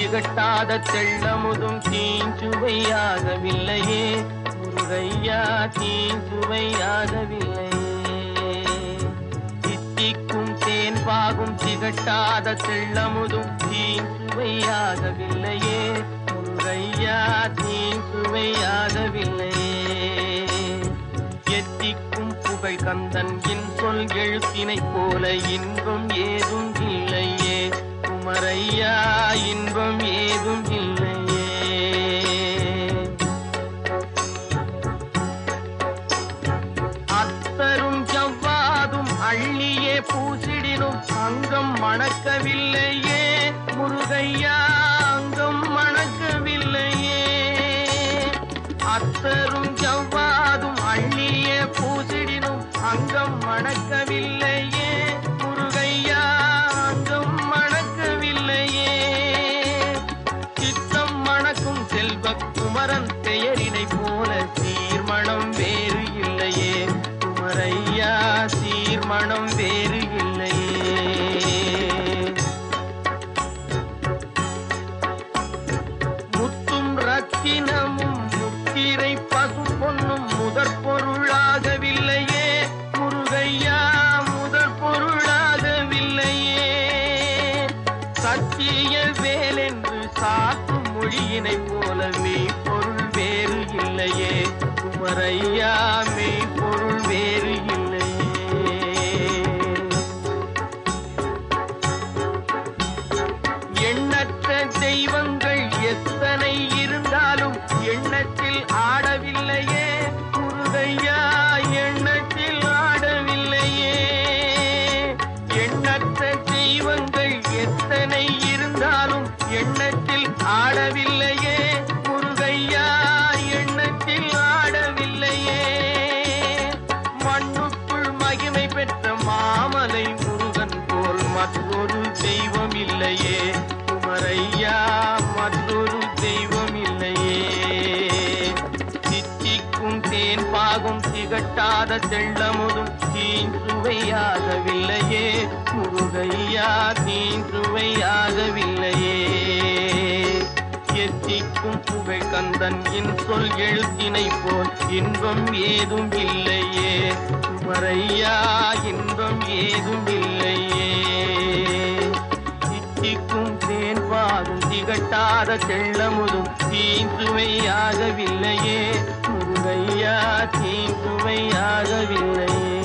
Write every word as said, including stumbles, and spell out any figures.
திகட்டாத தெள்ளமுதும் தீஞ்சுவையாகவில்லையே முருகையா, தீஞ்சுவையாகவில்லையே. தித்திக்கும் தேன் பாகும் திகட்டாத தெள்ளமுதும் தீஞ்சுவையாகவில்லையே முருகையா, தீஞ்சுவையாகவில்லையே. எத்திக்கும் புகழ் கந்தன் என் சொல் எழுத்தினை போல இன்பம் ஏதும் இல்லையே குமரையா, இன்பம் ஏதும் இல்லையே. அத்தரும் ஜவ்வாதும் அள்ளியே பூசிடினும் அங்கம் மணக்கவில்லையே முருகையா, அங்கம் மணக்கவில்லையே. அத்தரும் ஜவ்வாதும் அள்ளியே பூசிடினும் அங்கம் மணக்கவில்லையே முருகையா, அங்கம் மணக்கவில்லையே. சித்தம் மணக்கும் செல்வ குமரன் பெயரினை போல சீர்மணம் வேறு இல்லையே குமரையா, சீர்மணம் வேறு இல்லையே. முத்தும் ரத்தினமும் முத்திரை பசும் பொன்னும் முதற் பொருளாகவில்லையே முருகையா, முதற் பொருளாகவில்லையே. சத்திய வேலென்று சாத்தும் மொழியினை போல மெய்ப்பொருள் வேறு இல்லையே குமரையா, மெய்ப்பொருள் வேறு இல்லையே. எண்ணற்ற தெய்வங்கள் எத்தனை இருந்தாலும் எண்ணத்தில் ஆடவில்லையே முருகையா, எண்ணத்தில் ஆடவில்லையே. எண்ணற்ற தெய்வங்கள் எத்தனை இருந்தாலும் எண்ணத்தில் ஆடவில்லையே முருகையா, எண்ணத்தில் ஆடவில்லையே. மண்ணுக்குள் மகிமை பெற்ற மாமலை முருகன் போல் மற்றொரு தெய்வம் இல்லையே குமரையா, மற்றொரு தெய்வம் இல்லையே. தித்திக்கும் தேன் பாகும் திகட்டாத தெள்ளமுதும் தீஞ்சுவையாகவில்லையே முருகையா, தீஞ்சுவையாகவில்லையே. எத்திக்கும் புகழ் கந்தன் என் சொல் எழுத்தினை போல் இன்பம் ஏதும் இல்லையே குமரையா, இன்பம் ஏதும் இல்லையே. தித்திக்கும் தேன் பாகும் திகட்டாத தெள்ளமுதும் தீஞ்சுவையாகவில்லையே முருகையா, தீஞ்சுவையாகவில்லையே.